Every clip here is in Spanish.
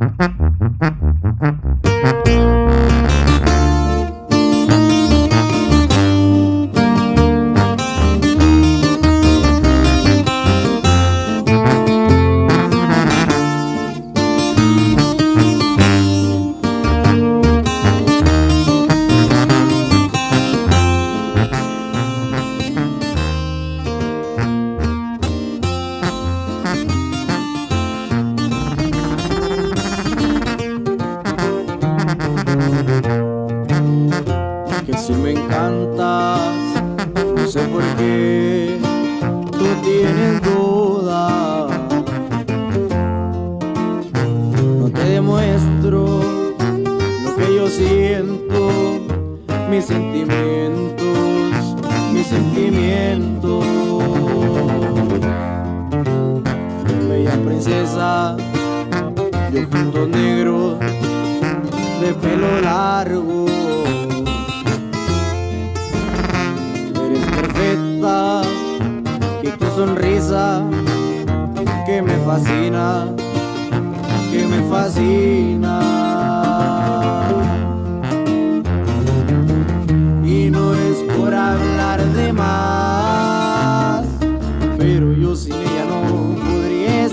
Que si me encantas, no sé por qué tú tienes duda. No te demuestro lo que yo siento, mis sentimientos, mis sentimientos. Bella princesa de ojitos negros, de pelo largo. Eres perfecta y tu sonrisa que me fascina, que me fascina. Y no es por hablar de más, pero yo sin ella no podría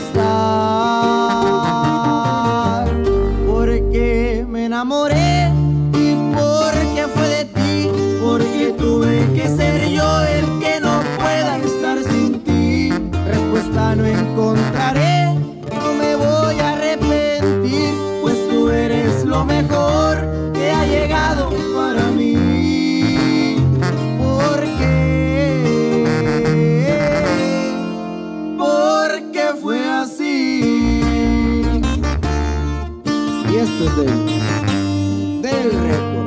estar, porque me enamoré y porque fue de ti, porque tuve que ser yo el que no pueda estar sin ti. Respuesta no encontraré, no me voy a arrepentir, pues tú eres lo mejor que ha llegado para mí. Porque fue así. Y esto es del recuerdo.